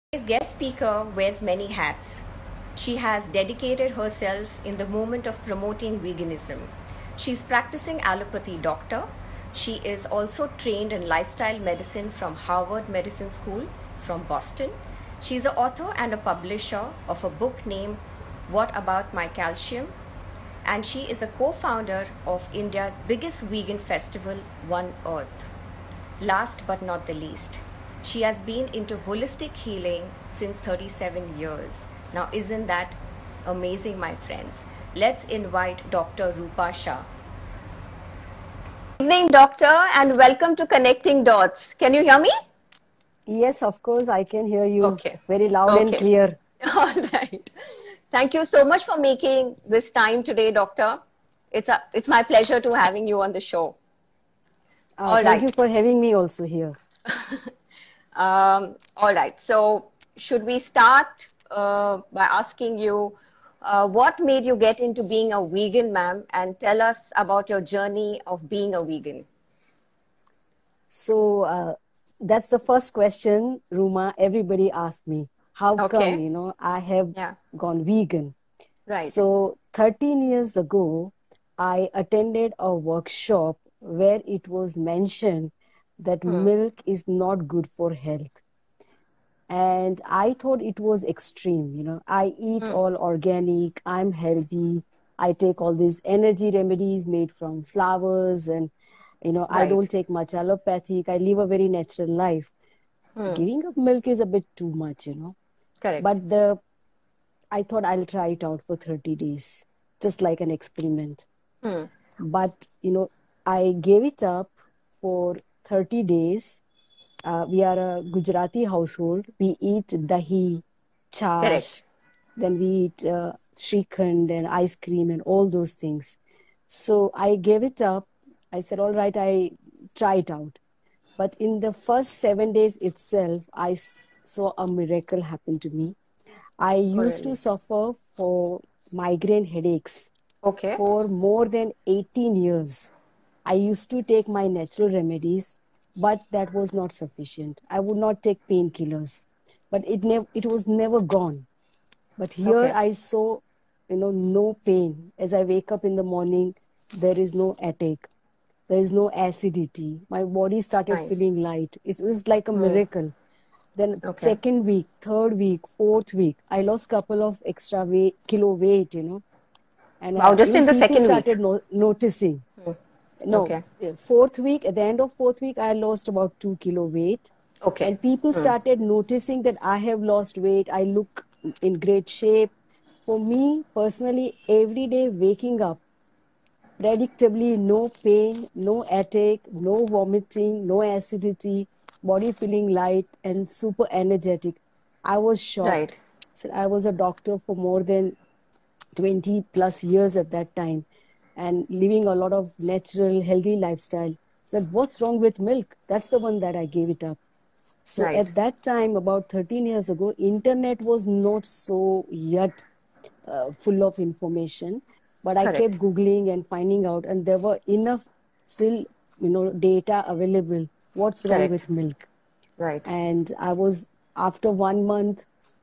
Today's guest speaker wears many hats. She has dedicated herself in the movement of promoting veganism. She's practicing allopathy doctor. She is also trained in lifestyle medicine from Harvard Medical School from Boston. She's an author and a publisher of a book named What About My Calcium? And she is a co-founder of India's biggest vegan festival, One Earth. Last but not the least, she has been into holistic healing since 37 years. Now, isn't that amazing, my friends? Let's invite Dr. Rupa Shah. Good evening, doctor, and welcome to Connecting Dots. Can you hear me? Yes, of course, I can hear you Okay. very loud and clear. All right. Thank you so much for making this time today, doctor. It's my pleasure to having you on the show. Thank you for having me also here. All right. So, should we start by asking you what made you get into being a vegan, ma'am, and tell us about your journey of being a vegan? So, that's the first question, Ruma. Everybody asked me, how come, I have gone vegan? Right. So, 13 years ago, I attended a workshop where it was mentioned that milk is not good for health. And I thought it was extreme. I eat all organic, I'm healthy, I take all these energy remedies made from flowers, and I don't take much allopathic, I live a very natural life. Giving up milk is a bit too much. Correct. But I thought I'll try it out for 30 days, just like an experiment. But I gave it up for 30 days. We are a Gujarati household. We eat dahi, chash, then we eat shrikhand and ice cream and all those things. So I gave it up. I said, all right, I try it out. But in the first 7 days itself, I saw a miracle happen to me. I used to suffer for migraine headaches for more than 18 years. I used to take my natural remedies, but that was not sufficient. I would not take painkillers, but it was never gone. But here I saw, no pain. As I wake up in the morning, there is no headache. There is no acidity. My body started feeling light. It was like a miracle. Then second week, third week, fourth week, I lost couple of extra kilo weight, and wow, just in the second started noticing. No, fourth week, at the end of fourth week, I lost about 2 kilo weight. And people started noticing that I have lost weight. I look in great shape. For me, personally, every day waking up, predictably, no pain, no headache, no vomiting, no acidity, body feeling light and super energetic. I was shocked. So I was a doctor for more than 20 plus years at that time and living a lot of natural, healthy lifestyle. Said, what's wrong with milk? That's the one that I gave it up. So at that time, about 13 years ago, internet was not so yet full of information, but I kept Googling and finding out, and there were enough still, data available. What's wrong with milk? And I was, after 1 month,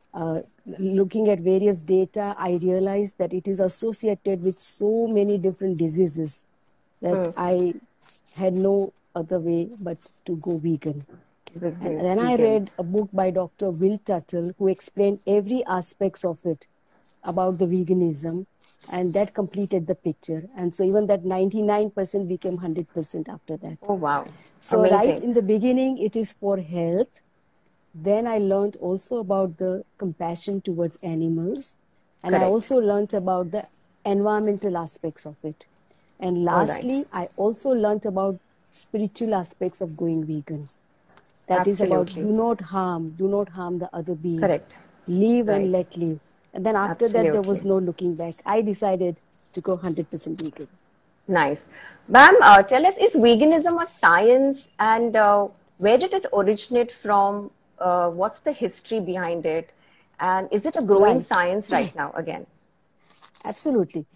looking at various data, I realized that it is associated with so many different diseases that I had no other way but to go vegan. And then I read a book by Dr. Will Tuttle who explained every aspects of it about the veganism, and that completed the picture. And so even that 99% became 100% after that. Oh, wow. So right in the beginning, it is for health. Then I learned also about the compassion towards animals. And I also learned about the environmental aspects of it. And lastly, I also learned about spiritual aspects of going vegan. That is about do not harm the other being. Live and let live. And then after that, there was no looking back. I decided to go 100% vegan. Nice. Ma'am, tell us, is veganism a science, and where did it originate from? What's the history behind it? And is it a growing science right now again? Absolutely.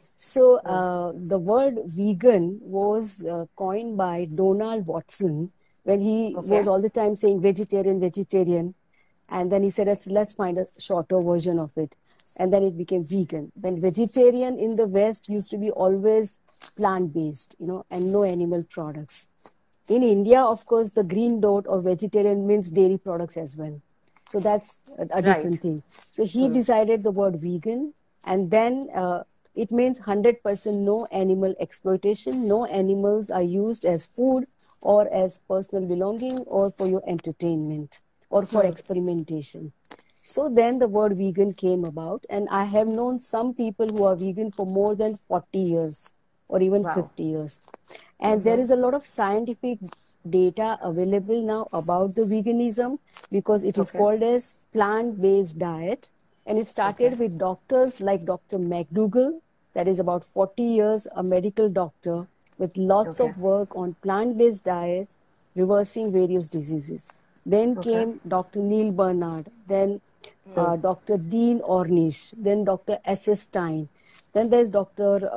So the word vegan was coined by Donald Watson when he was all the time saying vegetarian, vegetarian. And then he said, let's find a shorter version of it. And then it became vegan. When vegetarian in the West used to be always plant-based, and no animal products. In India, of course, the green dot or vegetarian means dairy products as well. So that's a different thing. So he decided the word vegan, and then it means 100% no animal exploitation. No animals are used as food or as personal belonging or for your entertainment or for experimentation. So then the word vegan came about, and I have known some people who are vegan for more than 40 years or even 50 years. And there is a lot of scientific data available now about the veganism, because it is called as plant-based diet. And it started with doctors like Dr. McDougall, that is about 40 years, a medical doctor with lots of work on plant-based diets, reversing various diseases. Then came Dr. Neil Barnard, then Dr. Dean Ornish, then Dr. S.S. Stein. Then there's Dr.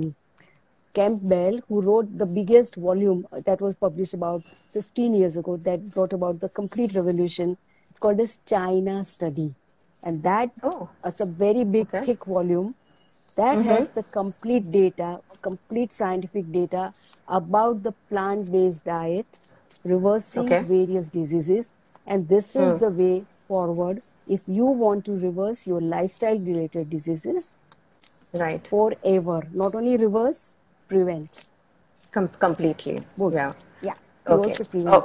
Campbell, who wrote the biggest volume that was published about 15 years ago that brought about the complete revolution. It's called as China Study. And that is a very big, thick volume that has the complete data, complete scientific data about the plant-based diet, reversing various diseases. And this is the way forward if you want to reverse your lifestyle-related diseases forever. Not only reverse, prevent. Completely. Both. Yeah. Yeah. Okay.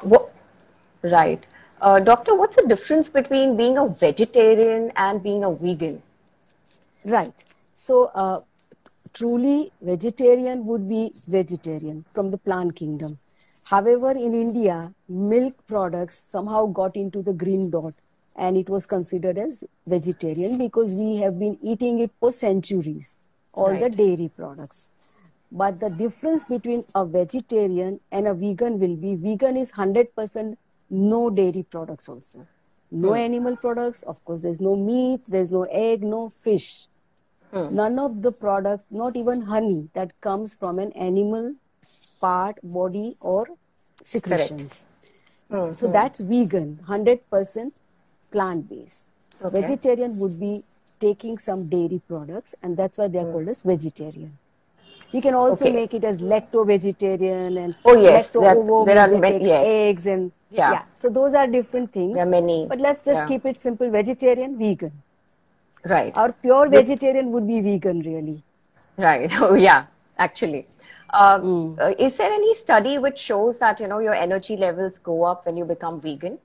Right. Doctor, what's the difference between being a vegetarian and being a vegan? Right. So, truly vegetarian would be vegetarian from the plant kingdom. However, in India, milk products somehow got into the green dot, and it was considered as vegetarian because we have been eating it for centuries, all the dairy products. But the difference between a vegetarian and a vegan will be, vegan is 100% no dairy products also. No animal products, of course, there's no meat, there's no egg, no fish. None of the products, not even honey, that comes from an animal part, body, or secretions. So that's vegan, 100% plant-based. Vegetarian would be taking some dairy products, and that's why they're called as vegetarian. You can also make it as lacto-vegetarian and lacto-ovo, there are many, eggs and so those are different things. There are many. But let's just keep it simple: vegetarian, vegan. Right. Or pure vegetarian would be vegan, really. Right. Oh, yeah. Actually, is there any study which shows that your energy levels go up when you become vegan?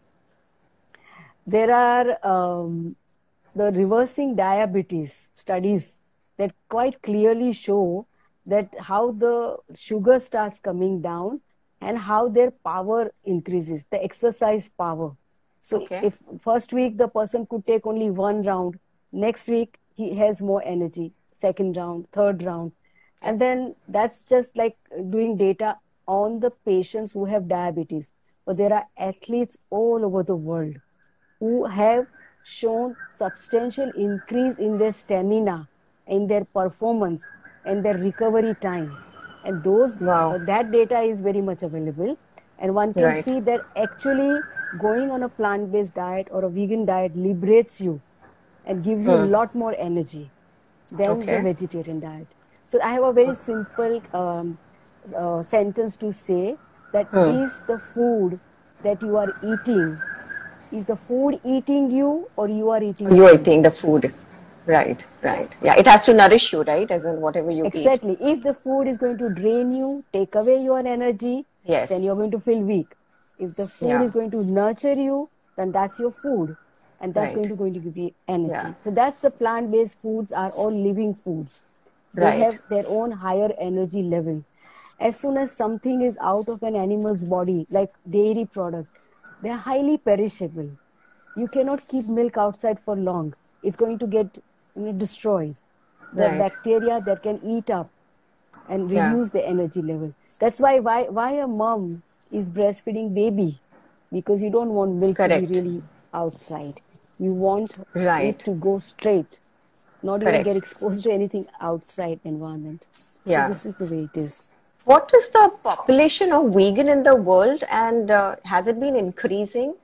There are the reversing diabetes studies that quite clearly show that how the sugar starts coming down and how their power increases, the exercise power. So if first week the person could take only 1 round, next week he has more energy, second round, third round. And then that's just like doing data on the patients who have diabetes. But there are athletes all over the world who have shown substantial increase in their stamina, in their performance, and their recovery time. And those that data is very much available. And one can see that actually going on a plant-based diet or a vegan diet liberates you and gives you a lot more energy than the vegetarian diet. So I have a very simple sentence to say that is the food that you are eating, is the food eating you or you are eating you are eating the food? Right. Yeah, it has to nourish you, right? As in whatever you eat. Exactly. If the food is going to drain you, take away your energy, then you're going to feel weak. If the food is going to nurture you, then that's your food. And that's going to give you energy. Yeah. So that's the plant-based foods are all living foods. They have their own higher energy level. As soon as something is out of an animal's body, like dairy products, they're highly perishable. You cannot keep milk outside for long. It's going to get destroyed. The bacteria that can eat up and reduce the energy level. That's why a mom is breastfeeding baby, because you don't want milk to be really outside. You want it to go straight, not even get exposed to anything outside environment. So this is the way it is. What is the population of vegan in the world, and has it been increasing?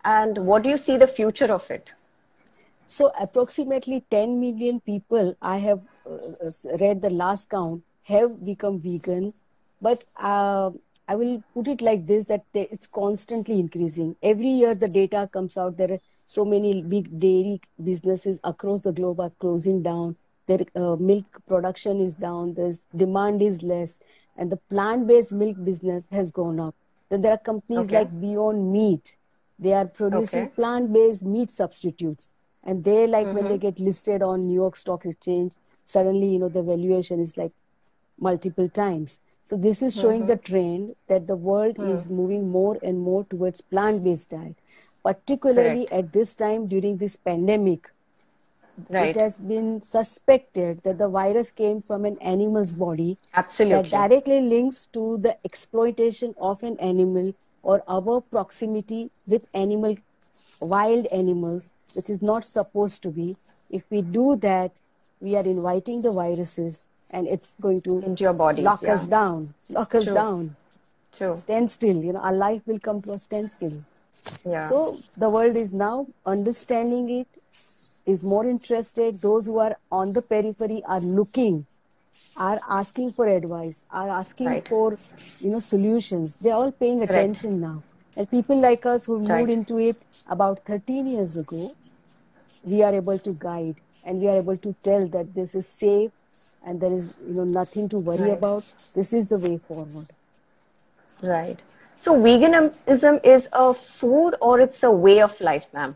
and what do you see the future of it? So approximately 10 million people, I have read the last count, have become vegan. But I will put it like this, that it's constantly increasing. Every year the data comes out. There are so many big dairy businesses across the globe are closing down. Their milk production is down. There's demand is less. And the plant-based milk business has gone up. Then there are companies like Beyond Meat. They are producing plant-based meat substitutes. And they, like, when they get listed on New York Stock Exchange, suddenly, you know, the valuation is like multiple times. So this is showing the trend that the world is moving more and more towards plant-based diet, particularly at this time during this pandemic. It has been suspected that the virus came from an animal's body. Absolutely. That directly links to the exploitation of an animal or our proximity with wild animals, which is not supposed to be. If we do that, we are inviting the viruses, and it's going to into your body, lock us down, True. Stand still. You know, our life will come to a standstill. Yeah. So the world is now understanding it, is more interested. Those who are on the periphery are looking, are asking for advice, are asking for, you know, solutions. They're all paying attention now. And people like us who moved into it about 13 years ago, we are able to guide, and we are able to tell that this is safe and there is, you know, nothing to worry about. This is the way forward. Right. So veganism is a food or it's a way of life, ma'am?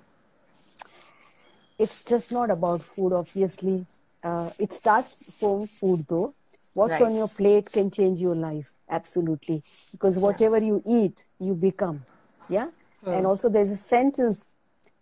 It's just not about food, obviously. It starts from food, though. What's on your plate can change your life, absolutely. Because whatever you eat, you become. Yeah? And also there's a sentence,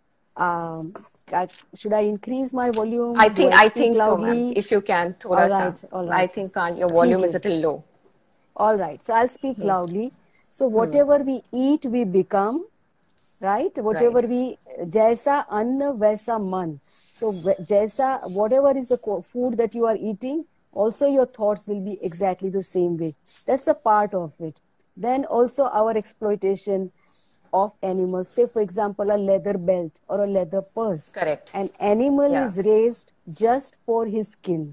should I increase my volume? I think so, ma'am. If you can, thoda sa. All right. I think your volume is a little low. All right. So I'll speak loudly. So whatever we eat, we become. Right? Whatever we, jaisa anna vaisa man. So jaisa, whatever is the food that you are eating, also your thoughts will be exactly the same way. That's a part of it. Then also our exploitation of animals. Say, for example, a leather belt or a leather purse. Correct. An animal is raised just for his skin,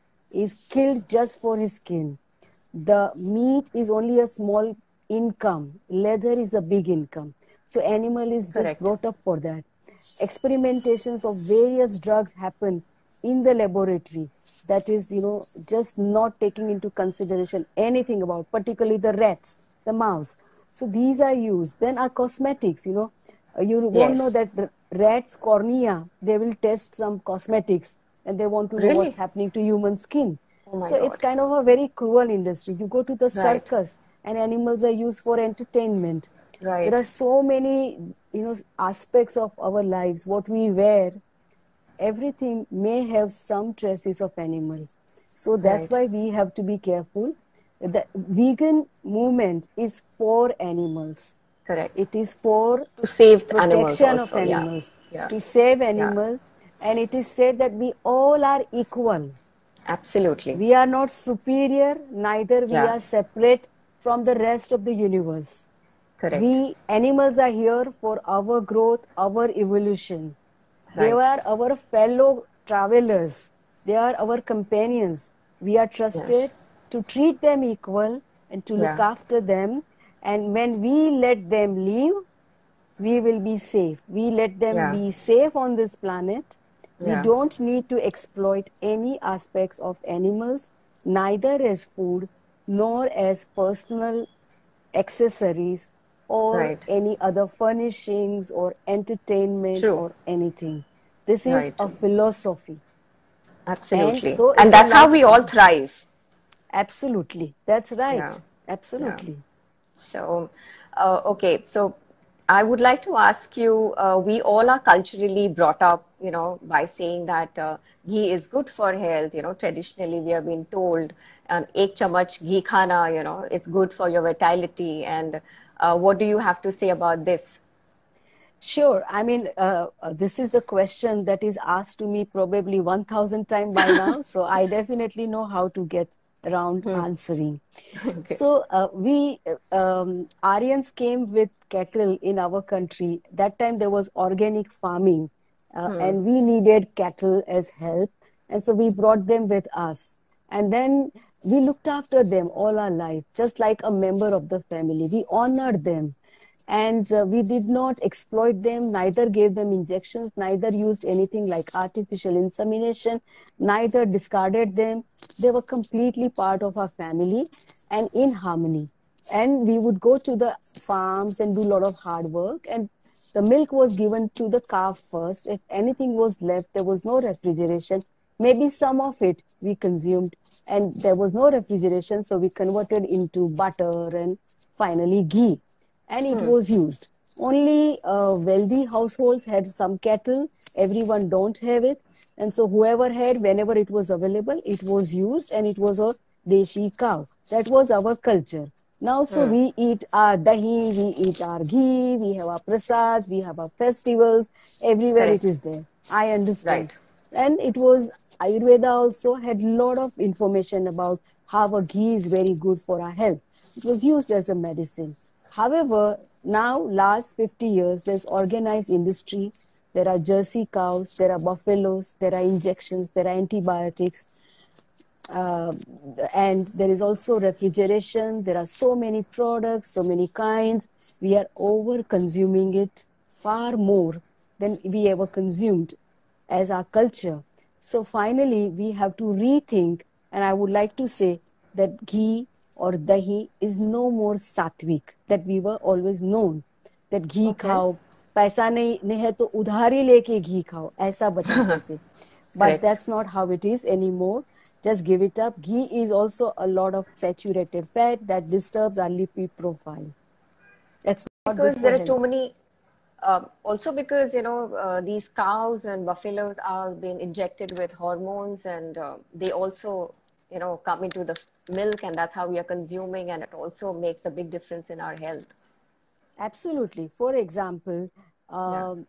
is killed just for his skin. The meat is only a small income. Leather is a big income. So animal is just brought up for that. Experimentations of various drugs happen in the laboratory. That is, you know, just not taking into consideration anything about, particularly the rats, the mouse. So these are used. Then our cosmetics, you know, you won't know that rats' cornea, they will test some cosmetics and they want to know what's happening to human skin. Oh my so God. It's kind of a very cruel industry. You go to the circus and animals are used for entertainment. There are so many, you know, aspects of our lives. What we wear, everything may have some traces of animal. So that's why we have to be careful. The vegan movement is for animals. Correct. It is for to save protection also, of animals, to save animals. And it is said that we all are equal. Absolutely. We are not superior, neither we are separate from the rest of the universe. Correct. We animals are here for our growth, our evolution. They are our fellow travelers. They are our companions. We are trusted to treat them equal and to look after them. And when we let them live, we will be safe. We let them be safe on this planet. We don't need to exploit any aspects of animals, neither as food, nor as personal accessories, or any other furnishings or entertainment or anything. This is a philosophy. Absolutely. And that's how we all thrive. Absolutely. That's right. Absolutely. So, okay. So I would like to ask you, we all are culturally brought up, you know, by saying that ghee is good for health. You know, traditionally we have been told, ek chamach ghee khana, you know, it's good for your vitality. And what do you have to say about this? Sure. I mean, this is the question that is asked to me probably 1,000 times by now. So I definitely know how to get around answering. So we Aryans came with cattle in our country. That time there was organic farming, and we needed cattle as help. And so we brought them with us. And then we looked after them all our life, just like a member of the family. We honored them. And we did not exploit them, neither gave them injections, neither used anything like artificial insemination, neither discarded them. They were completely part of our family and in harmony. And we would go to the farms and do a lot of hard work. And the milk was given to the calf first. If anything was left, there was no refrigeration. Maybe some of it we consumed, and there was no refrigeration, so we converted into butter and finally ghee. And it was used. Only wealthy households had some cattle. Everyone don't have it. And so whoever had, whenever it was available, it was used, and it was a deshi cow. That was our culture. Now, so we eat our dahi, we eat our ghee, we have our prasad, we have our festivals. Everywhere it is there. I understand. And it was, Ayurveda also had a lot of information about how a ghee is very good for our health. It was used as a medicine. However, now, last 50 years, there's organized industry. There are Jersey cows, there are buffaloes, there are injections, there are antibiotics. And there is also refrigeration. There are so many products, so many kinds. We are over consuming it far more than we ever consumed as our culture. So finally, we have to rethink, and I would like to say that ghee or dahi is no more sattvic that we were always known. That ghee khao, paisa nahi hai to udhari leke ghee khao, aisa batate the. But that's not how it is anymore. Just give it up. Ghee is also a lot of saturated fat that disturbs our lipid profile. That's not because good for there are health. too many. Also because these cows and buffaloes are being injected with hormones, and they also come into the milk, and that's how we are consuming, and it also makes a big difference in our health. Absolutely. For example, about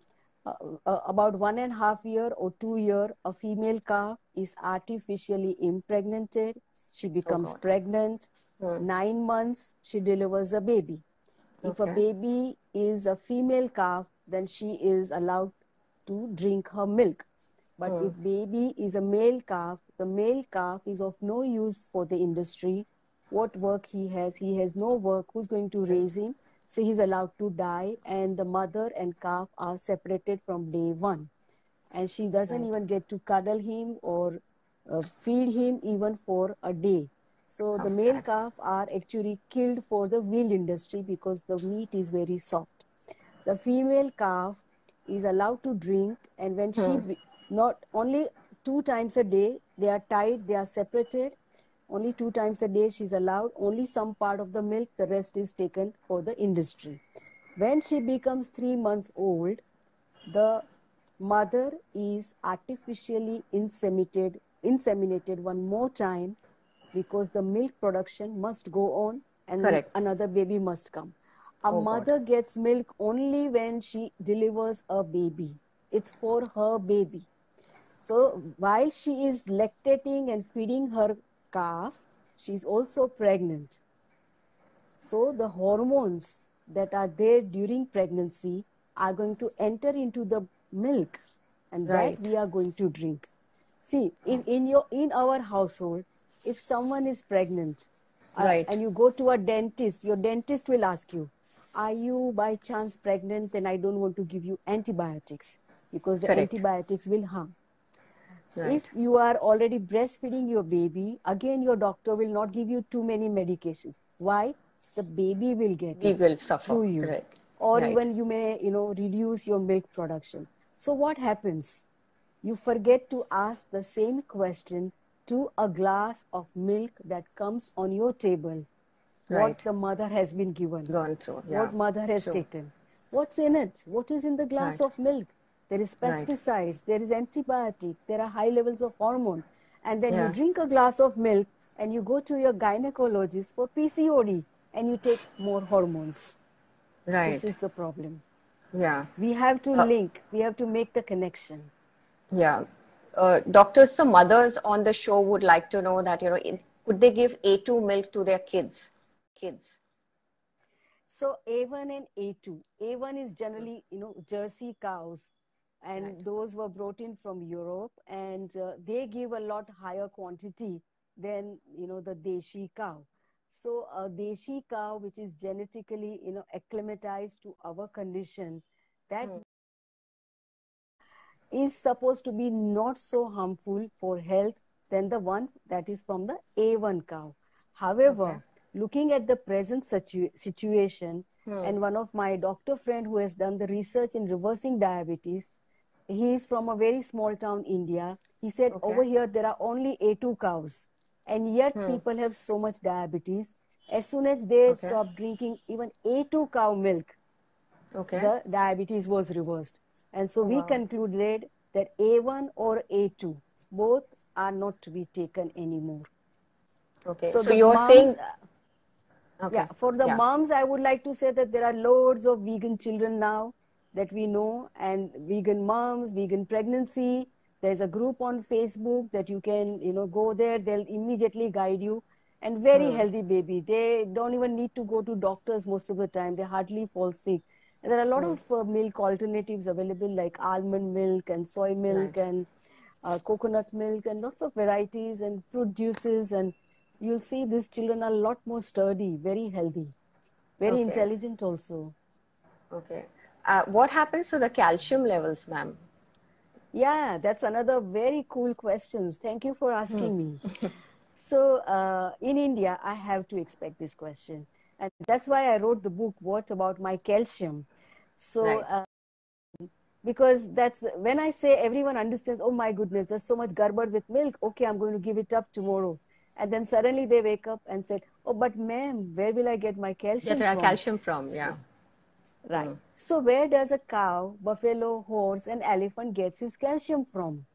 1.5 years or 2 years, a female calf is artificially impregnated. She becomes pregnant. 9 months, she delivers a baby. If a baby is a female calf, then she is allowed to drink her milk. But if baby is a male calf, the male calf is of no use for the industry. What work he has no work. Who's going to raise him? So he's allowed to die, and the mother and calf are separated from day one. And she doesn't even get to cuddle him or feed him even for a day. So the male calf are actually killed for the veal industry because the meat is very soft. The female calf is allowed to drink, and when she, not only 2 times a day, they are tied, they are separated. Only 2 times a day she's allowed, only some part of the milk, the rest is taken for the industry. When she becomes 3 months old, the mother is artificially inseminated one more time, because the milk production must go on, and another baby must come. A mother gets milk only when she delivers a baby. It's for her baby. So while she is lactating and feeding her calf, she's also pregnant. So the hormones that are there during pregnancy are going to enter into the milk, and that we are going to drink. See, in our household, if someone is pregnant and you go to a dentist, your dentist will ask you, are you by chance pregnant? Then I don't want to give you antibiotics, because the antibiotics will harm. If you are already breastfeeding your baby, again your doctor will not give you too many medications. Why? The baby will get it will suffer through you. Or even you may, reduce your milk production. So what happens? You forget to ask the same question to a glass of milk that comes on your table. What the mother has been given. Gone through. What mother has taken. What's in it? What is in the glass of milk? There is pesticides, there is antibiotic, there are high levels of hormone. And then you drink a glass of milk and you go to your gynecologist for PCOD and you take more hormones. This is the problem. We have to link, we have to make the connection. Doctors, some mothers on the show would like to know that, could they give A2 milk to their kids? So A1 and A2. A1 is generally, Jersey cows, and those were brought in from Europe, and they give a lot higher quantity than, the Deshi cow. So a Deshi cow, which is genetically, acclimatized to our condition, that is supposed to be not so harmful for health than the one that is from the A1 cow. However, looking at the present situation, and one of my doctor friend who has done the research in reversing diabetes, he is from a very small town, India. He said over here there are only A2 cows, and yet people have so much diabetes. As soon as they stop drinking even A2 cow milk, the diabetes was reversed. And so we concluded that A1 or A2, both are not to be taken anymore. Okay. So you're saying... Yeah, for the moms, I would like to say that there are loads of vegan children now that we know, and vegan moms, vegan pregnancy. There's a group on Facebook that you can, go there. They'll immediately guide you. And very healthy baby. They don't even need to go to doctors most of the time. They hardly fall sick. And there are a lot of milk alternatives available, like almond milk and soy milk and coconut milk and lots of varieties and fruit juices. And you'll see these children are a lot more sturdy, very healthy, very intelligent also. Okay. What happens to the calcium levels, ma'am? Yeah, that's another very cool question. Thank you for asking me. So in India, I have to expect this question. And that's why I wrote the book, What About My Calcium? So because that's when I say everyone understands, oh my goodness, there's so much garbad with milk. Okay, I'm going to give it up tomorrow. And then suddenly they wake up and said, oh, but ma'am, where will I get my calcium from? Calcium from, yeah. Right. So where does a cow, buffalo, horse, and elephant gets his calcium from?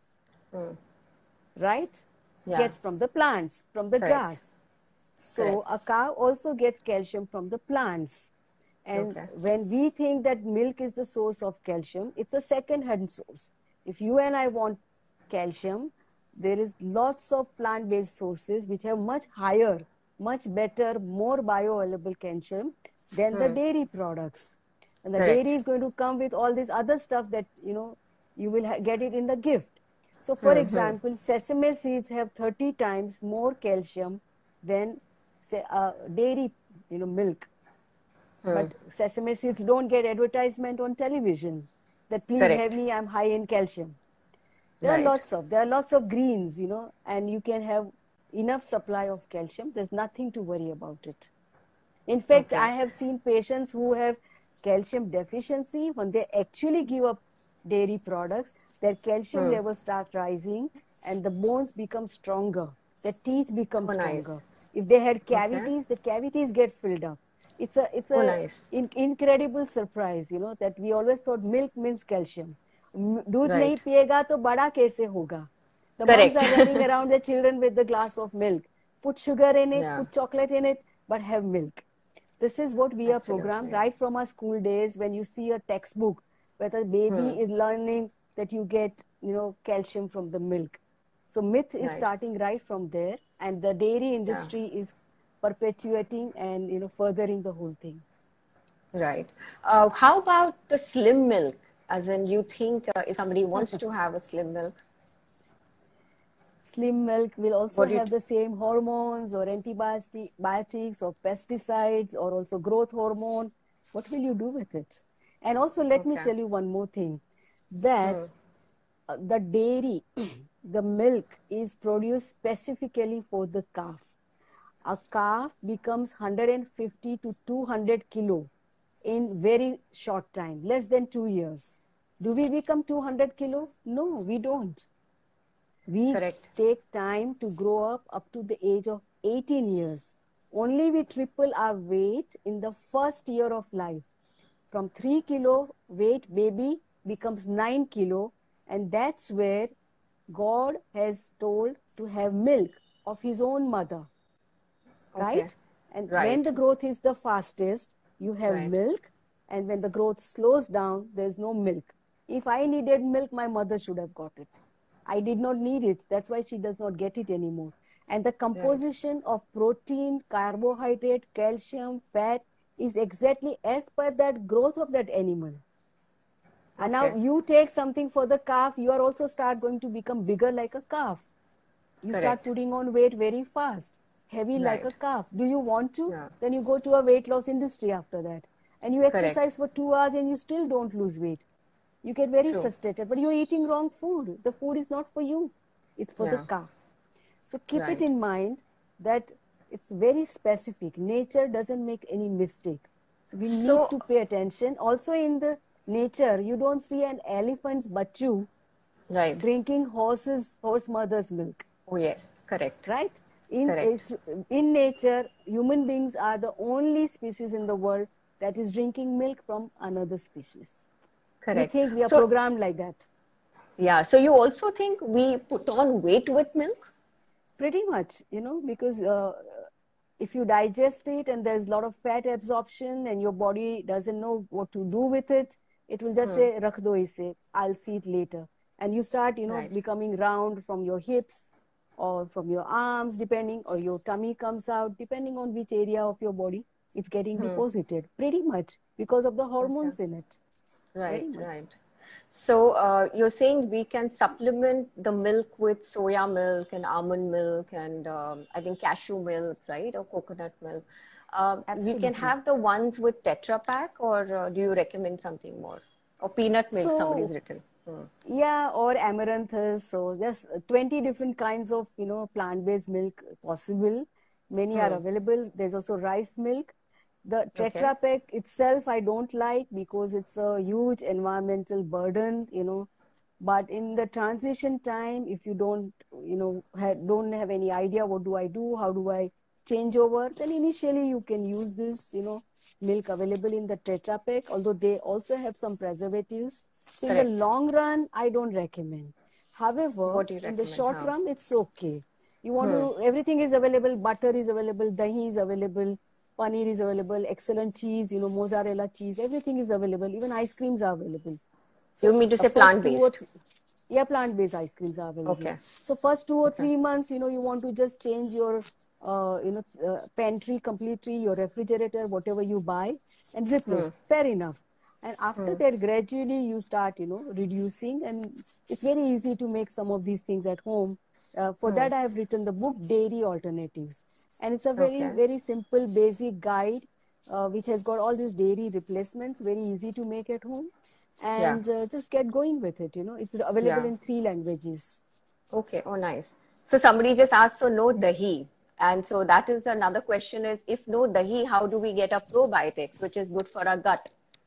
Right? Gets from the plants, from the grass. So a cow also gets calcium from the plants. And when we think that milk is the source of calcium, it's a second-hand source. If you and I want calcium, there is lots of plant-based sources which have much higher, much better, more bioavailable calcium than the dairy products. And the dairy is going to come with all this other stuff that, you will get it in the gift. So, for example, sesame seeds have 30 times more calcium than, say, dairy, milk. But sesame seeds don't get advertisement on television that please have me, I'm high in calcium. There are lots of greens, and you can have enough supply of calcium. There's nothing to worry about it. In fact, I have seen patients who have calcium deficiency. When they actually give up dairy products, their calcium levels start rising and the bones become stronger. The teeth become stronger. If they had cavities, the cavities get filled up. It's a incredible surprise, that we always thought milk means calcium. दूध नहीं पिएगा तो बड़ा कैसे होगा? The moms are running around their children with the glass of milk. Put sugar in it, put chocolate in it, but have milk. This is what we are programmed right from our school days. When you see a textbook where the baby is learning that you get, calcium from the milk. So myth is starting right from there, and the dairy industry is perpetuating and furthering the whole thing. Right. How about the slim milk? As in, you think if somebody wants to have a slim milk? Slim milk will also have the same hormones or antibiotics or pesticides or also growth hormone. What will you do with it? And also, let me tell you one more thing, that the dairy, the milk is produced specifically for the calf. A calf becomes 150 to 200 kilo in very short time, less than 2 years. Do we become 200 kilo? No, we don't. We take time to grow up to the age of 18 years. Only we triple our weight in the first year of life. From 3 kilo weight, baby becomes 9 kilo, and that's where God has told to have milk of his own mother. Right? And when the growth is the fastest, you have milk, and when the growth slows down, there's no milk. If I needed milk, my mother should have got it. I did not need it. That's why she does not get it anymore. And the composition of protein, carbohydrate, calcium, fat is exactly as per that growth of that animal. And now you take something for the calf, you are also start going to become bigger like a calf. You start putting on weight very fast, heavy like a calf. Do you want to? Yeah. Then you go to a weight loss industry after that. And you exercise for 2 hours and you still don't lose weight. You get very frustrated, but you're eating wrong food. The food is not for you. It's for the calf. So keep it in mind that it's very specific. Nature doesn't make any mistake. So we need to pay attention. Also in the nature, you don't see an elephant's bachu drinking horse mother's milk. Oh yes, correct. Right? In nature, human beings are the only species in the world that is drinking milk from another species. Correct. We think we are programmed like that. Yeah. So you also think we put on weight with milk? Pretty much, because if you digest it and there's a lot of fat absorption and your body doesn't know what to do with it, it will just say, rakh do ise, I'll see it later. And you start, becoming round from your hips or from your arms, depending, or your tummy comes out, depending on which area of your body it's getting deposited. Pretty much because of the hormones in it. Right. So you're saying we can supplement the milk with soya milk and almond milk and I think cashew milk, right? Or coconut milk. We can have the ones with Tetra Pak, or do you recommend something more? Or peanut milk, somebody's written. Yeah, or amaranthus. So there's 20 different kinds of, plant-based milk possible. Many are available. There's also rice milk. The Tetra Pak itself, I don't like because it's a huge environmental burden, But in the transition time, if you don't, don't have any idea what do I do, how do I change over, then initially you can use this, milk available in the Tetra Pak, although they also have some preservatives. So in the long run, I don't recommend. However, in the short run, it's okay. You want to, everything is available, butter is available, dahi is available, paneer is available, excellent cheese, mozzarella cheese, everything is available. Even ice creams are available. So you mean to say plant-based? Yeah, plant-based ice creams are available. So first 2 or 3 months, you want to just change your, pantry completely, your refrigerator, whatever you buy, and replace. Fair enough. And after that, gradually you start, reducing, and it's very easy to make some of these things at home. For that, I have written the book Dairy Alternatives, and it's a very simple, basic guide, which has got all these dairy replacements, very easy to make at home, and just get going with it. It's available in 3 languages. Okay. Oh, nice. So somebody just asked, so no dahi. And so that is another question is, if no dahi, how do we get a probiotics, which is good for our gut?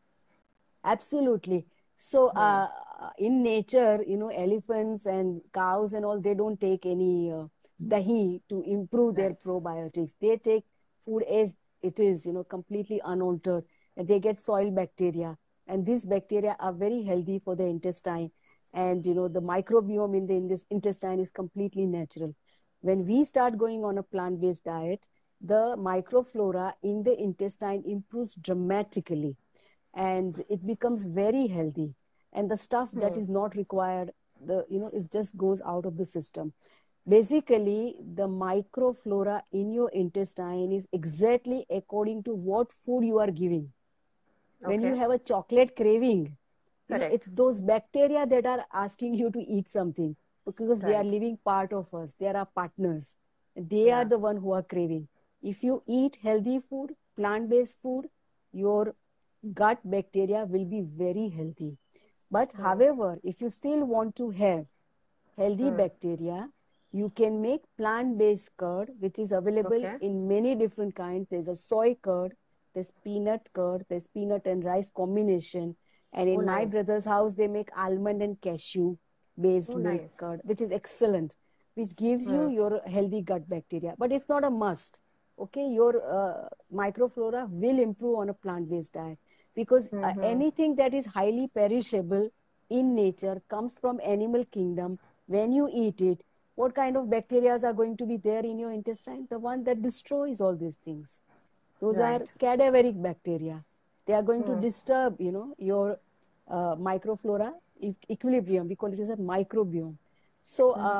Absolutely. So in nature, elephants and cows and all, they don't take any dahi to improve their probiotics. They take food as it is, completely unaltered, and they get soil bacteria. And these bacteria are very healthy for the intestine. And, the microbiome in the intestine is completely natural. When we start going on a plant-based diet, the microflora in the intestine improves dramatically. And it becomes very healthy, and the stuff that is not required, it just goes out of the system. Basically, the microflora in your intestine is exactly according to what food you are giving. When you have a chocolate craving, it's those bacteria that are asking you to eat something, because they are living part of us. They are our partners. They are the one who are craving. If you eat healthy food, plant-based food, your gut bacteria will be very healthy. But however, if you still want to have healthy bacteria, you can make plant-based curd, which is available in many different kinds. There's a soy curd, there's peanut curd, there's peanut and rice combination. And in my brother's house, they make almond and cashew based milk curd, which is excellent, which gives you your healthy gut bacteria. But it's not a must. Okay, your microflora will improve on a plant-based diet, because anything that is highly perishable in nature comes from animal kingdom. When you eat it, what kind of bacteria are going to be there in your intestine? The one that destroys all these things. Those are cadaveric bacteria. They are going to disturb, your microflora equilibrium. We call it as a microbiome. So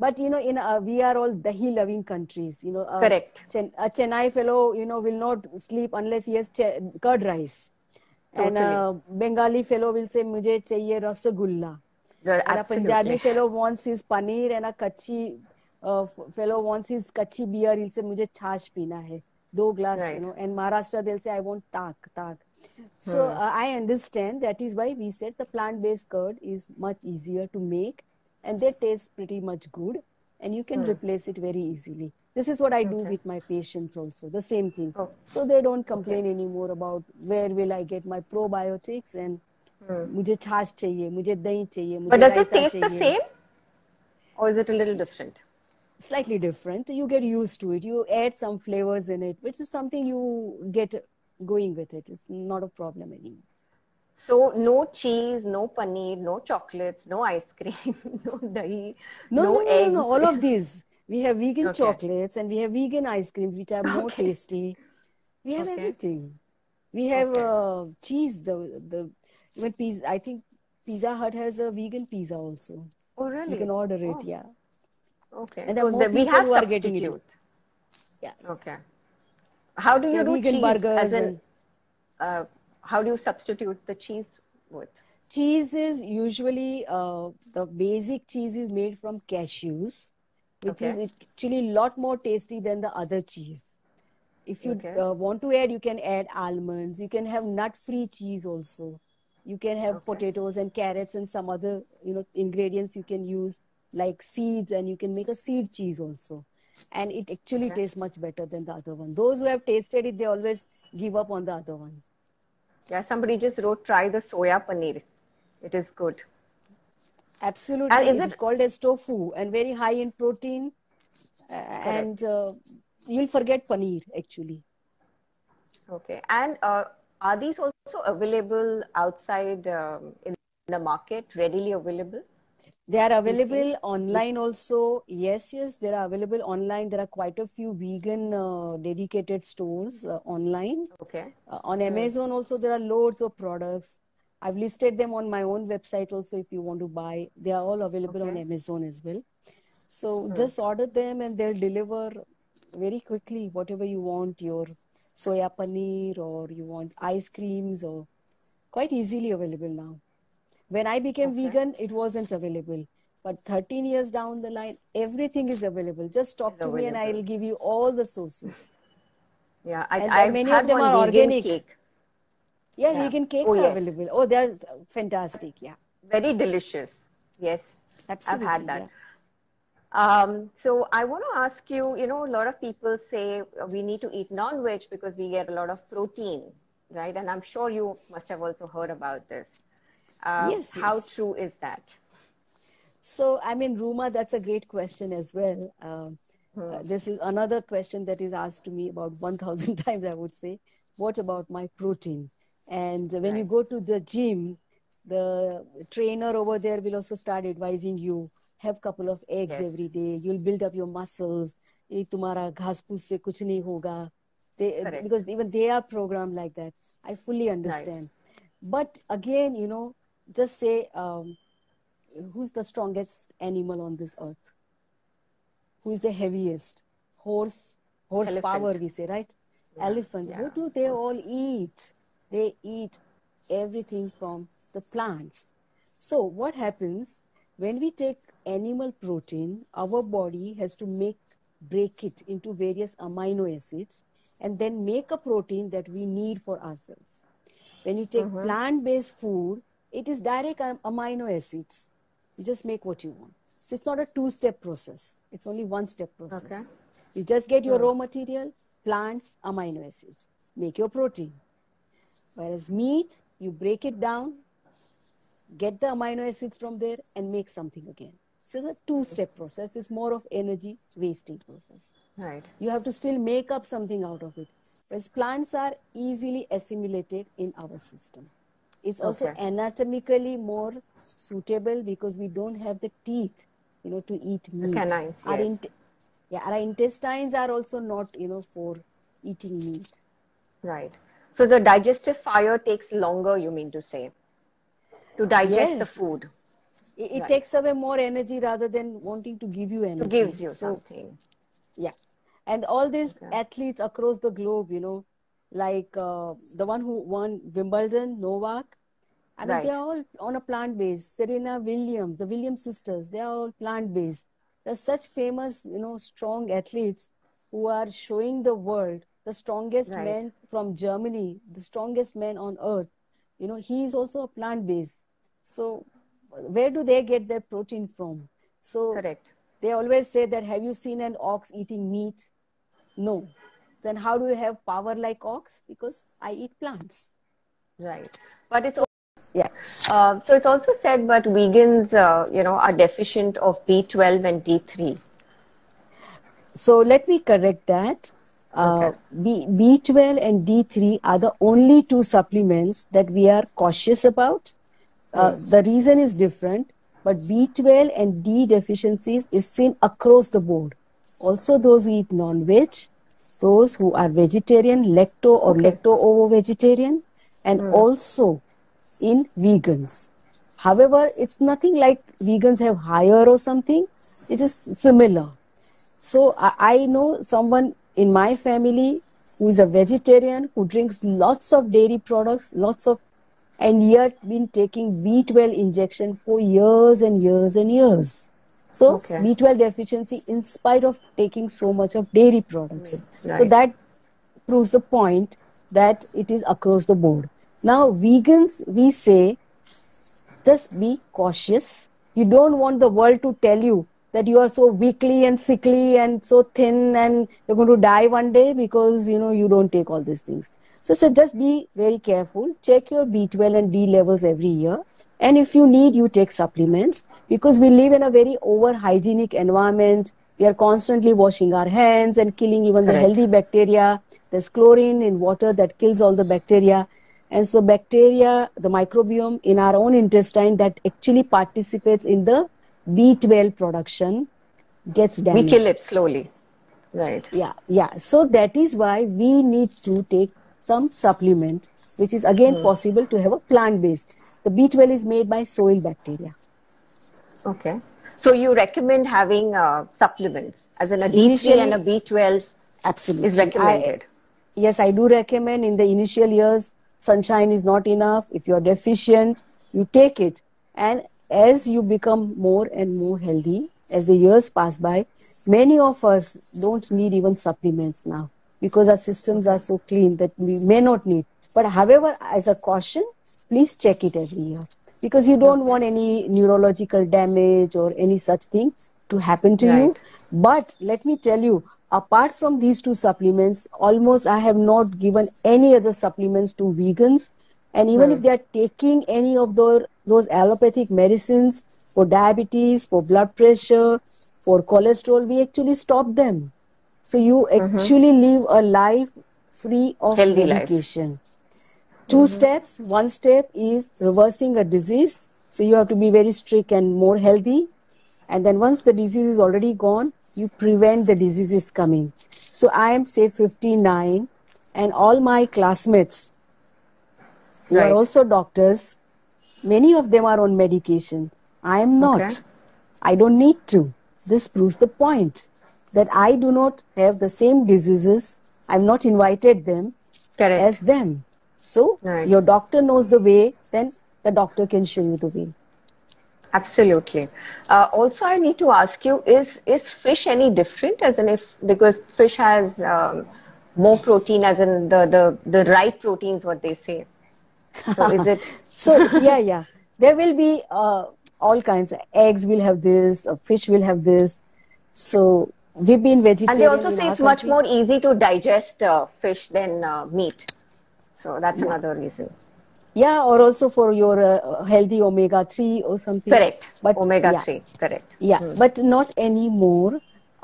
But in we are all dahi loving countries. Correct. A Chennai fellow, will not sleep unless he has curd rice. Totally. And a Bengali fellow will say, "Mujhe chahiye rasagulla." And a Punjabi fellow wants his paneer, and a Kachi fellow wants his Kachi beer. He'll say, "Mujhe chhash peena hai, 2 glass." Right. And Maharashtra they'll say, "I want tak." So I understand. That is why we said the plant-based curd is much easier to make, and they taste pretty much good, and you can replace it very easily. This is what I do with my patients also, the same thing. So they don't complain anymore about where will I get my probiotics and मुझे छाछ चाहिए, मुझे दही चाहिए, मुझे But does it raita taste the चाहिए. same? Or is it a little different? Slightly different. You get used to it. You add some flavors in it, which is something you get going with it. It's not a problem anymore. So no cheese, no paneer, no chocolates, no ice cream, no dahi, no eggs. No. All of these. We have vegan chocolates and we have vegan ice creams, which are more tasty. We have everything. We have cheese. Even pizza. I think Pizza Hut has a vegan pizza also. Oh, really? You can order it, yeah. Okay. And so we have who are getting it. Yeah. Okay. How do you do vegan cheese? Burgers as in, how do you substitute the cheese with? Cheese is usually the basic cheese is made from cashews, which is actually a lot more tasty than the other cheese. If you want to add, you can add almonds. You can have nut-free cheese also. You can have potatoes and carrots and some other ingredients you can use like seeds, and you can make a seed cheese also. And it actually tastes much better than the other one. Those who have tasted it, they always give up on the other one. Yeah, somebody just wrote, try the soya paneer. It is good. Absolutely. And it is called as tofu and very high in protein. And you'll forget paneer actually. Okay. And are these also available outside in the market, readily available? They are available online also. Yes, they are available online. There are quite a few vegan dedicated stores online. Okay. On Amazon also, there are loads of products. I've listed them on my own website also if you want to buy. They are all available on Amazon as well. So just order them and they'll deliver very quickly whatever you want, your soya paneer or you want ice creams, or quite easily available now. When I became vegan, it wasn't available. But 13 years down the line, everything is available. Just talk to me and I will give you all the sources. Yeah, and many of them are organic. Cake. Yeah, vegan cakes are available. Oh, they're fantastic. Yeah. Very delicious. Yes. Absolutely. I've had that. So I want to ask you, a lot of people say we need to eat non-veg because we get a lot of protein, right? And I'm sure you must have also heard about this. Yes. How true is that? So, Ruma, that's a great question as well. This is another question that is asked to me about 1,000 times, I would say. What about my protein? And when you go to the gym, the trainer over there will also start advising you, have a couple of eggs every day. You'll build up your muscles. Tumhara ghas poos se kuch nahi hoga. Because even they are programmed like that. I fully understand. But again, just say, who's the strongest animal on this earth? Who's the heaviest? Horsepower, we say, right? Yeah. Elephant. Yeah. What do they all eat? They eat everything from the plants. So what happens when we take animal protein, our body has to break it into various amino acids and then make a protein that we need for ourselves. When you take plant-based food, it is direct amino acids. You just make what you want. So it's not a two-step process. It's only one-step process. Okay. You just get your raw material, plants, amino acids. Make your protein. Whereas meat, you break it down, get the amino acids from there, and make something again. So it's a two-step process. It's more of energy wasting process. Right. You have to still make up something out of it. Whereas plants are easily assimilated in our system. It's also anatomically more suitable because we don't have the teeth, to eat meat. The canines, our intestines are also not, for eating meat. Right. So the digestive fire takes longer, you mean to say, to digest the food. it takes away more energy rather than wanting to give you energy. It gives you something. Yeah. And all these athletes across the globe, you know, like the one who won Wimbledon, Novak, I mean, they are all on a plant base. Serena Williams, the Williams sisters, they are all plant based. There's such famous, you know, strong athletes who are showing the world the strongest man from Germany, the strongest man on earth. You know, he is also a plant based. So where do they get their protein from? So they always say that, have you seen an ox eating meat? No. Then how do you have power like ox? Because I eat plants. Right. But it's so it's also said that vegans, you know, are deficient of B12 and D3. So let me correct that. B12 and D3 are the only two supplements that we are cautious about. The reason is different, but B12 and D deficiencies is seen across the board. Also those who eat non-veg, those who are vegetarian, lacto or lacto-ovo-vegetarian, and also in vegans. However, it's nothing like vegans have higher or something. It is similar. So I know someone in my family who is a vegetarian, who drinks lots of dairy products, and yet been taking B12 injection for years and years and years. So B12 deficiency in spite of taking so much of dairy products. So that proves the point that it is across the board. Now vegans, we say, just be cautious. You don't want the world to tell you that you are so weakly and sickly and so thin and you're going to die one day because, you know, you don't take all these things. So just be very careful. Check your B12 and D levels every year. And if you need, you take supplements, because we live in a very over-hygienic environment. We are constantly washing our hands and killing even the healthy bacteria. There's chlorine in water that kills all the bacteria. And so bacteria, the microbiome in our own intestine that actually participates in the B12 production gets damaged. We kill it slowly. Yeah. So that is why we need to take some supplement, which is again possible to have a plant-based. The B12 is made by soil bacteria. Okay. So you recommend having supplements, as in a D3 and a B12 is recommended? Yes, I do recommend. In the initial years, sunshine is not enough. If you're deficient, you take it. And as you become more and more healthy, as the years pass by, many of us don't need even supplements now, because our systems are so clean that we may not need. But however, as a caution, please check it every year, because you don't want any neurological damage or any such thing to happen to you. But let me tell you, apart from these two supplements, almost I have not given any other supplements to vegans. And even if they are taking any of those allopathic medicines for diabetes, for blood pressure, for cholesterol, we actually stop them. So you actually live a life free of healthy medication. Two steps. One step is reversing a disease. So you have to be very strict and more healthy. And then once the disease is already gone, you prevent the diseases coming. So I am, say, 59, and all my classmates who are also doctors, many of them are on medication. I am not. I don't need to. This proves the point that I do not have the same diseases. I've not invited them as them. So your doctor knows the way, then the doctor can show you the way. Absolutely. Also, I need to ask you, is fish any different, as in because fish has more protein, as in the right proteins, what they say. So is it? So yeah. There will be all kinds. Eggs will have this, fish will have this. So we've been vegetarian. And they also say it's much more easy to digest fish than meat. So that's another reason. Yeah, or also for your healthy omega-3 or something. Correct. But omega-3, correct. Yeah, but not anymore.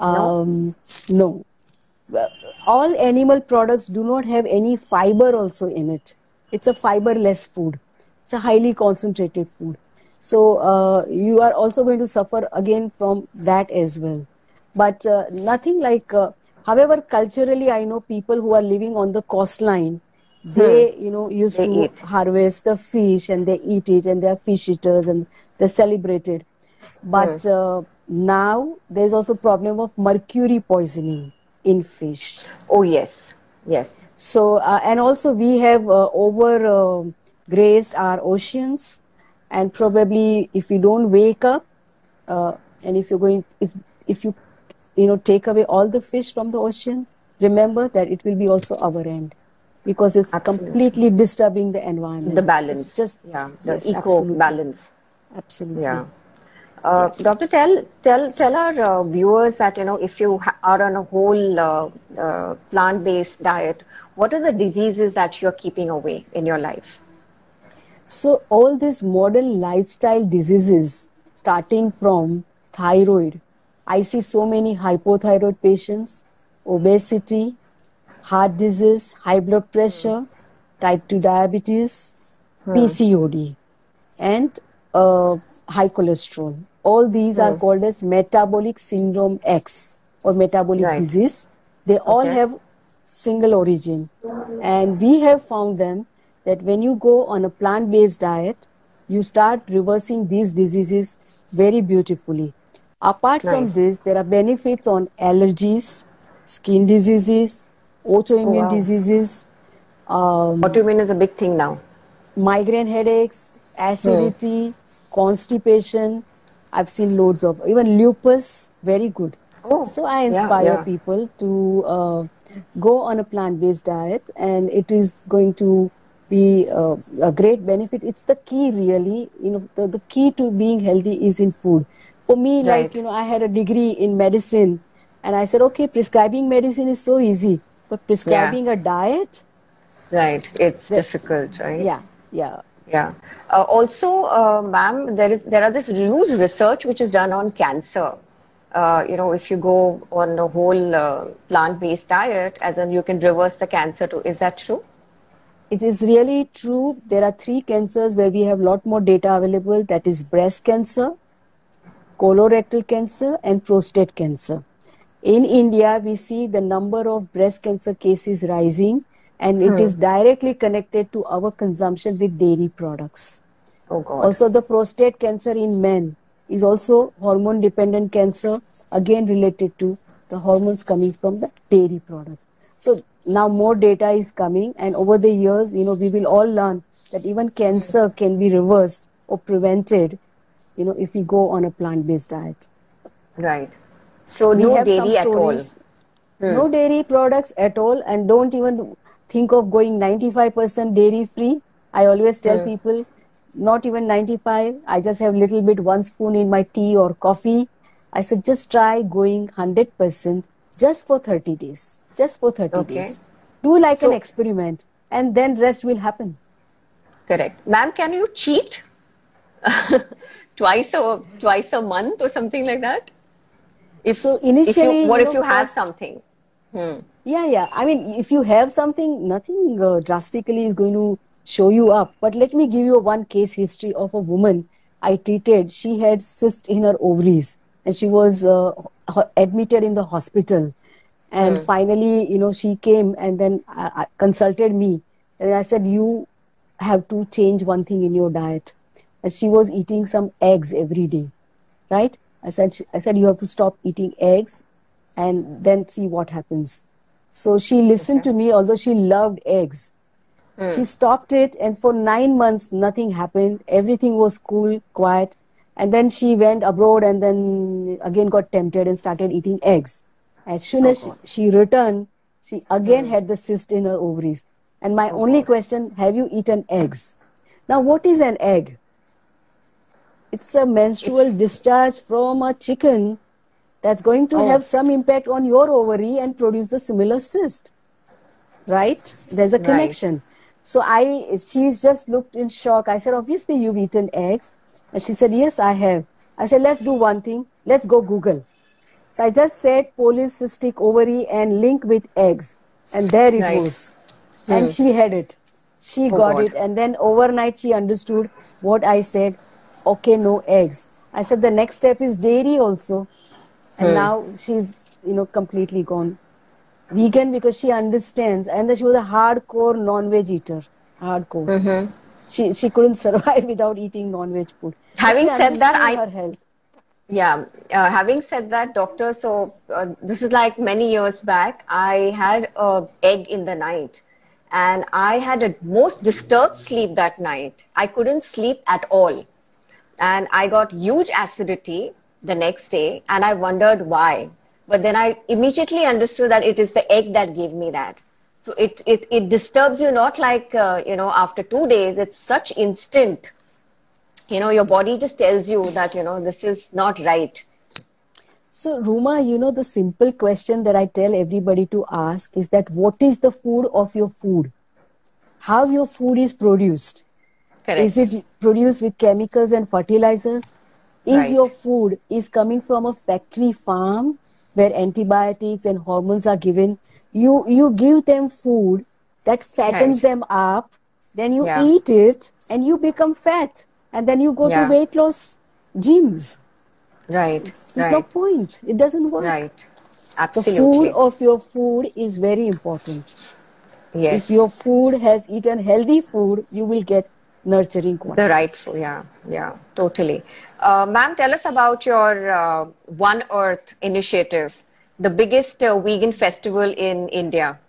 No. All animal products do not have any fiber also in it. It's a fiberless food. It's a highly concentrated food. So you are also going to suffer again from that as well. But nothing like, however, culturally, I know people who are living on the coastline, they, used They to eat. harvest the fish and they eat it and they are fish eaters and they celebrate it. But now there's also problem of mercury poisoning in fish. Oh, yes. Yes. So, and also we have over grazed our oceans, and probably if we don't wake up, and if you're going, if you, take away all the fish from the ocean, remember that it will be also our end, because it's Absolutely. completely disturbing the environment. The balance. It's just, Yeah. The yes, eco absolutely. balance. Absolutely. Yeah. Yeah. Doctor, tell our viewers that, if you are on a whole plant-based diet, what are the diseases that you're keeping away in your life? So all these modern lifestyle diseases, starting from thyroid, I see so many hypothyroid patients, obesity, heart disease, high blood pressure, type 2 diabetes, PCOD, and high cholesterol. All these are called as metabolic syndrome X or metabolic Right. disease. They all Okay. have single origin. And we have found them that when you go on a plant-based diet, you start reversing these diseases very beautifully. Apart from Nice. this, there are benefits on allergies, skin diseases, Oh, autoimmune wow. diseases, Autoimmune is a big thing now. migraine headaches, acidity, constipation. I've seen loads of, even lupus, very good. Oh, So I yeah, inspire yeah. people to go on a plant-based diet, and it is going to be a great benefit. It's the key, really. The key to being healthy is in food. For me, like, Right. I had a degree in medicine, and I said, okay, prescribing medicine is so easy, but Yeah. prescribing a diet, Right. It's that, difficult, right? yeah, yeah. Yeah. Also, ma'am, there are this huge research which is done on cancer. If you go on a whole plant-based diet, as in you can reverse the cancer too. Is that true? It is really true. There are 3 cancers where we have a lot more data available. That is breast cancer, colorectal cancer, and prostate cancer. In India, we see the number of breast cancer cases rising, and it is directly connected to our consumption with dairy products. Oh God. Also, the prostate cancer in men is also hormone dependent cancer, again related to the hormones coming from the dairy products. So now more data is coming, and over the years, we will all learn that even cancer can be reversed or prevented, if we go on a plant-based diet. Right. So We no have some dairy at all. stories, no dairy products at all, and don't even think of going 95% dairy free. I always tell people, not even 95. I just have little bit, 1 spoon in my tea or coffee. I said, just try going 100% just for 30 days. Just for 30 Okay. days. Do like an So, experiment, and then rest will happen. correct. Ma'am, can you cheat twice a month or something like that? So initially, if you have first, something? Yeah. I mean, if you have something, nothing drastically is going to show you up. But let me give you one case history of a woman I treated. She had cyst in her ovaries, and she was admitted in the hospital. And finally, she came and then consulted me. And I said, you have to change one thing in your diet. And she was eating some eggs every day, right? I said, you have to stop eating eggs and then see what happens. So she listened to me, although she loved eggs. She stopped it, and for 9 months, nothing happened. Everything was cool, quiet. And then she went abroad and then again got tempted and started eating eggs. As soon as she returned, she again had the cyst in her ovaries. And my only question, have you eaten eggs? Now, what is an egg? It's a menstrual discharge from a chicken that's going to have some impact on your ovary and produce the similar cyst, right? There's a connection. So she just looked in shock. I said, obviously you've eaten eggs. And she said, yes, I have. I said, let's do one thing. Let's go Google. So I just said polycystic ovary and link with eggs. And there it was. And she had it. She got it. And then overnight she understood what I said. Okay, no eggs. I said, the next step is dairy also. And now she's, completely gone. vegan because she understands, and she was a hardcore non-veg eater. Hardcore. She couldn't survive without eating non-veg food. Having said that, her health. Yeah, having said that, doctor, so this is like many years back. I had a egg in the night, and I had a most disturbed sleep that night. I couldn't sleep at all, and I got huge acidity the next day, and I wondered why. But then I immediately understood that it is the egg that gave me that. So it disturbs you, not like after 2 days. It's such instant. Your body just tells you that, this is not right. So, Ruma, the simple question that I tell everybody to ask is that what is the food of your food? How your food is produced? Correct. Is it produced with chemicals and fertilizers? Is your food is coming from a factory farm where antibiotics and hormones are given? You give them food that fattens them up, then you eat it and you become fat. And then you go to weight loss gyms. Right. There's no point. It doesn't work. Right. Absolutely. The food of your food is very important. Yes. If your food has eaten healthy food, you will get nurturing qualities. The right food. Yeah, totally. Ma'am, tell us about your One Earth initiative, the biggest vegan festival in India.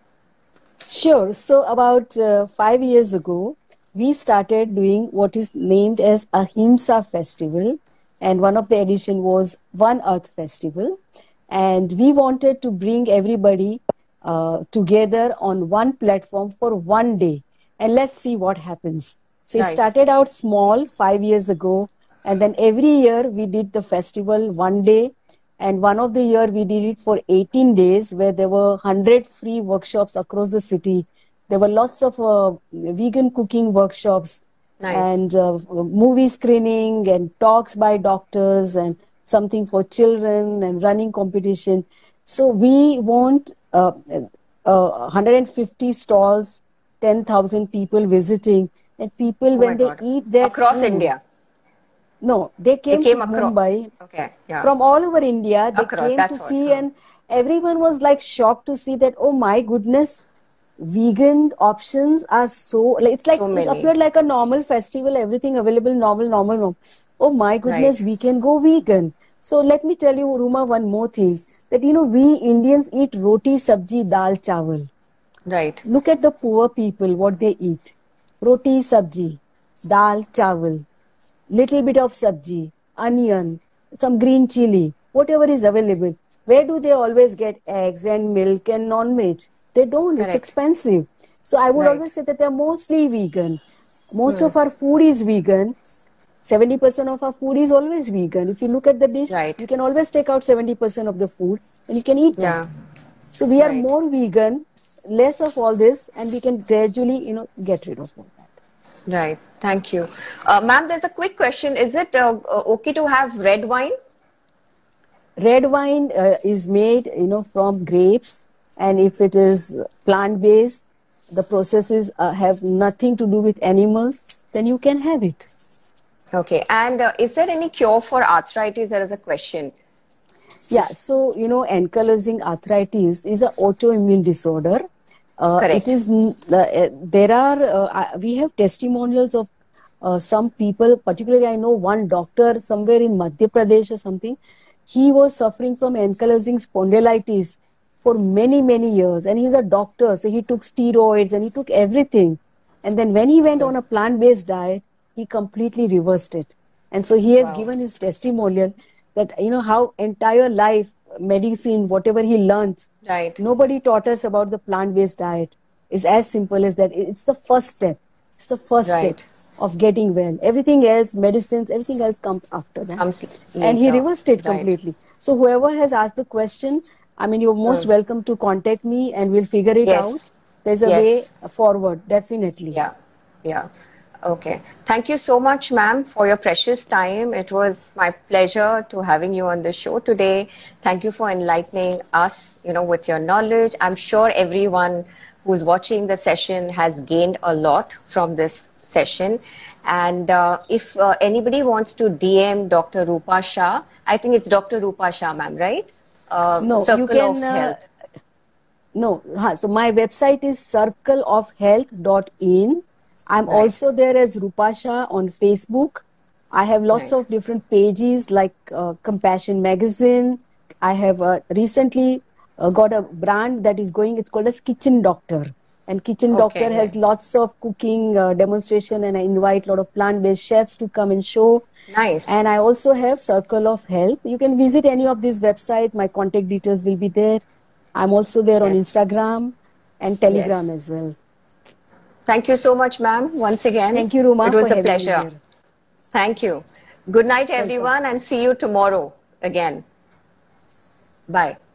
Sure. So about 5 years ago, we started doing what is named as Ahimsa Festival, and one of the edition was One Earth Festival, and we wanted to bring everybody together on one platform for one day, and let's see what happens. So it started out small 5 years ago, and then every year we did the festival one day, and one of the year we did it for 18 days where there were 100 free workshops across the city. There were lots of vegan cooking workshops and movie screening and talks by doctors and something for children and running competition. So we want 150 stalls, 10,000 people visiting, and people when they eat their across food, India. No, they came to Mumbai from all over India. They came to see, and everyone was like shocked to see that, oh my goodness, vegan options are it's like it appeared like a normal festival, everything available, normal. Oh my goodness, we can go vegan. So let me tell you, Ruma, one more thing, that we Indians eat roti, sabji, dal, chawal. Right. Look at the poor people, what they eat. Roti, sabji, dal, chawal, little bit of sabji, onion, some green chili, whatever is available. Where do they always get eggs and milk and non-veg? They don't. Correct. It's expensive. So I would always say that they're mostly vegan. Most of our food is vegan. 70% of our food is always vegan. If you look at the dish, you can always take out 70% of the food and you can eat that. So we are more vegan, less of all this, and we can gradually, get rid of all that. Right. Thank you. Ma'am, there's a quick question. Is it okay to have red wine? Red wine is made, from grapes. And if it is plant-based, the processes have nothing to do with animals, then you can have it. Okay. And is there any cure for arthritis? There is a question. Yeah. So, ankylosing arthritis is an autoimmune disorder. Correct. It is, we have testimonials of some people, particularly I know one doctor somewhere in Madhya Pradesh or something. He was suffering from ankylosing spondylitis for many, many years. And he's a doctor, so he took steroids and he took everything. And then when he went on a plant-based diet, he completely reversed it. And so he has given his testimonial that, how entire life, medicine, whatever he learned, nobody taught us about the plant-based diet. It's as simple as that. It's the first step. It's the first step of getting well. Everything else, medicines, everything else comes after that. And he reversed it completely. So whoever has asked the question, you're most welcome to contact me and we'll figure it out. There's a way forward, definitely. Yeah. Okay. Thank you so much, ma'am, for your precious time. It was my pleasure to having you on the show today. Thank you for enlightening us, with your knowledge. I'm sure everyone who's watching the session has gained a lot from this session. And if anybody wants to DM Dr. Rupa Shah, I think it's Dr. Rupa Shah, ma'am, right? No, Circle you can. of Health. No. So my website is circleofhealth.in. I'm also there as Rupasha on Facebook. I have lots of different pages like Compassion Magazine. I have recently got a brand that is going, it's called as Kitchen Doctor. And Kitchen Doctor has lots of cooking demonstration, and I invite a lot of plant-based chefs to come and show. Nice. And I also have Circle of Health. You can visit any of these websites. My contact details will be there. I'm also there on Instagram and Telegram as well. Thank you so much, ma'am, once again. Thank you, Ruma. It was a pleasure. Thank you. Good night, everyone, and see you tomorrow again. Bye.